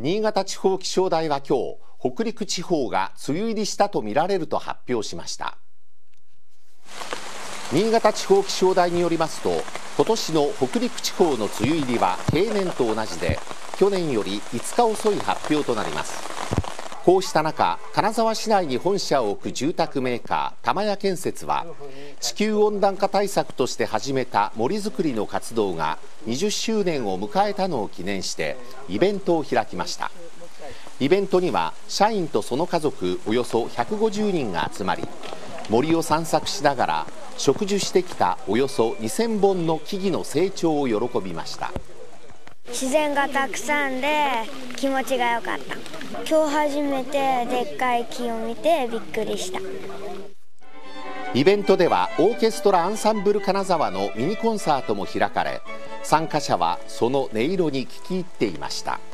新潟地方気象台は今日、北陸地方が梅雨入りしたとみられると発表しました。新潟地方気象台によりますと、今年の北陸地方の梅雨入りは平年と同じで、去年より5日遅い発表となります。こうした中、金沢市内に本社を置く住宅メーカー玉屋建設は、地球温暖化対策として始めた森づくりの活動が20周年を迎えたのを記念してイベントを開きました。イベントには社員とその家族およそ150人が集まり、森を散策しながら植樹してきたおよそ2000本の木々の成長を喜びました。 自然がたくさんで気持ちが良かった。今日初めてでっかい木を見てびっくりした。 イベントではオーケストラアンサンブル金沢のミニコンサートも開かれ、参加者はその音色に聞き入っていました。